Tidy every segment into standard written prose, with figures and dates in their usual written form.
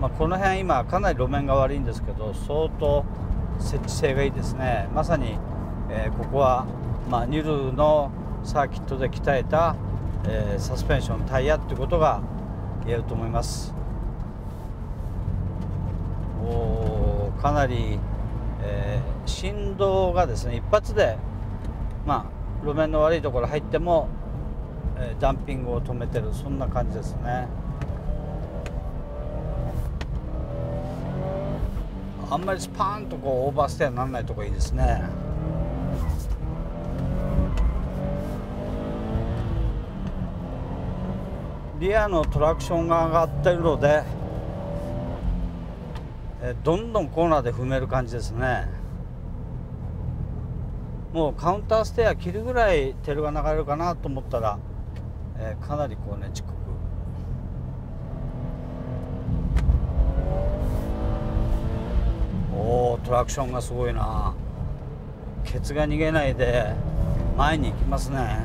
この辺今かなり路面が悪いんですけど、相当設置性がいいですね。まさに、ここは、ニュルのサーキットで鍛えた、サスペンションタイヤということが言えると思います。かなり、振動がですね、一発で、路面の悪いところ入っても、ダンピングを止めてる、そんな感じですね。あんまりスパーンとオーバーステアにならないところいいですね。リアのトラクションが上がっているので、どんどんコーナーで踏める感じですね。もうカウンターステア切るぐらいテールが流れるかなと思ったら、かなり遅刻。トラクションがすごいな。ケツが逃げないで前に行きますね。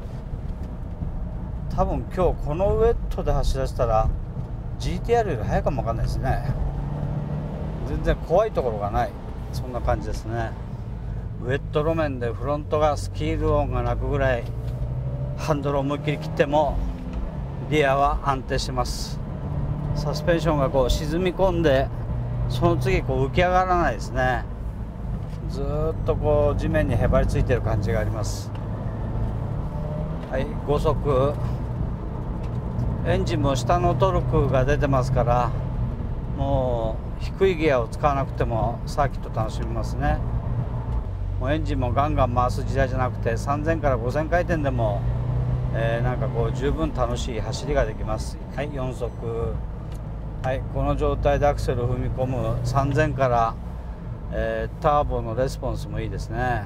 多分今日このウェットで走らせたら GTR より速いかもわかんないですね。全然怖いところがない、そんな感じですね。ウェット路面でフロントがスキール音が鳴くぐらいハンドルを思いっきり切ってもリアは安定してます。サスペンションが沈み込んで、その次浮き上がらないですね。ずっと地面にへばりついてる感じがあります。はい、5速。エンジンも下のトルクが出てますから、もう低いギアを使わなくてもサーキット楽しみますね。もうエンジンもガンガン回す時代じゃなくて、3000から5000回転でも、十分楽しい走りができます。はい、4速。はい、この状態でアクセルを踏み込む3000から、ターボのレスポンスもいいですね。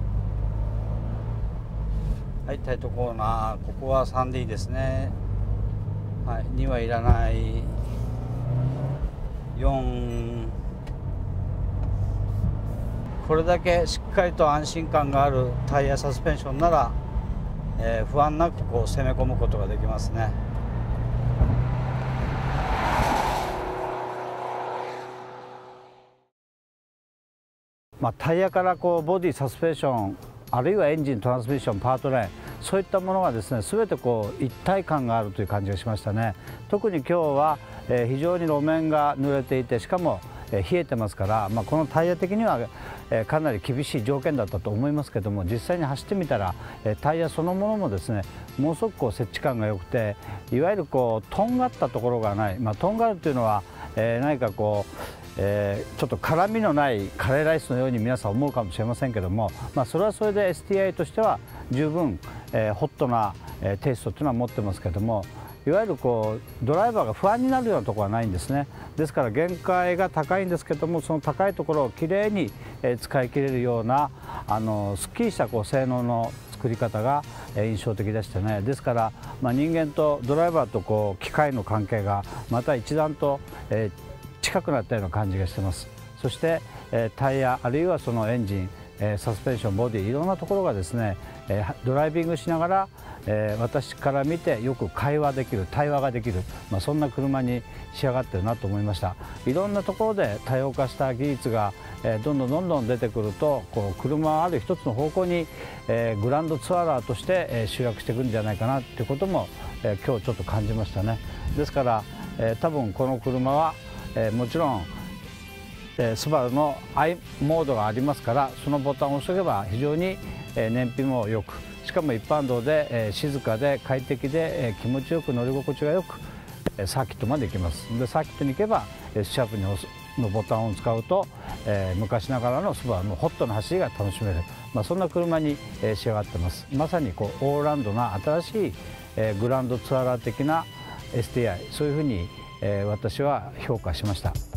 はい、タイトコーナー。ここは 3D ですね。はい、2はいらない。4。これだけしっかりと安心感があるタイヤサスペンションなら、不安なく攻め込むことができますね。タイヤからボディ、サスペンション、あるいはエンジン、トランスミッション、パワートレーン、そういったものがですね、全て一体感があるという感じがしましたね。特に今日は非常に路面が濡れていて、しかも冷えてますから、このタイヤ的にはかなり厳しい条件だったと思いますけども、実際に走ってみたらタイヤそのものもですね、ものすごく接地感が良くて、いわゆるとんがったところがない、とんがるというのは何かちょっと辛みのないカレーライスのように皆さん思うかもしれませんけども、それはそれで STI としては十分ホットなテイストというのは持ってますけども、いわゆるドライバーが不安になるようなところはないんですね。ですから限界が高いんですけども、その高いところをきれいに使い切れるようなすっきりした性能の作り方が印象的でしたね。ですから、人間とドライバーと機械の関係がまた一段と近くなったような感じがしてます。そしてタイヤ、あるいはそのエンジン、サスペンション、ボディ、いろんなところがですね、ドライビングしながら私から見てよく会話できる、対話ができる、そんな車に仕上がってるなと思いました。いろんなところで多様化した技術がどんどん出てくると、車はある一つの方向にグランドツアラーとして集約していくんじゃないかなということも今日ちょっと感じましたね。ですから多分この車はもちろんスバルの i モードがありますから、そのボタンを押しておけば非常に燃費もよく、しかも一般道で静かで快適で気持ちよく乗り心地がよくサーキットまで行きます。でサーキットに行けば S シャープのボタンを使うと昔ながらのスバルのホットな走りが楽しめる、そんな車に仕上がってます。まさにオールラウンドな新しいグランドツアラー的な STI、そういうふうに私は評価しました。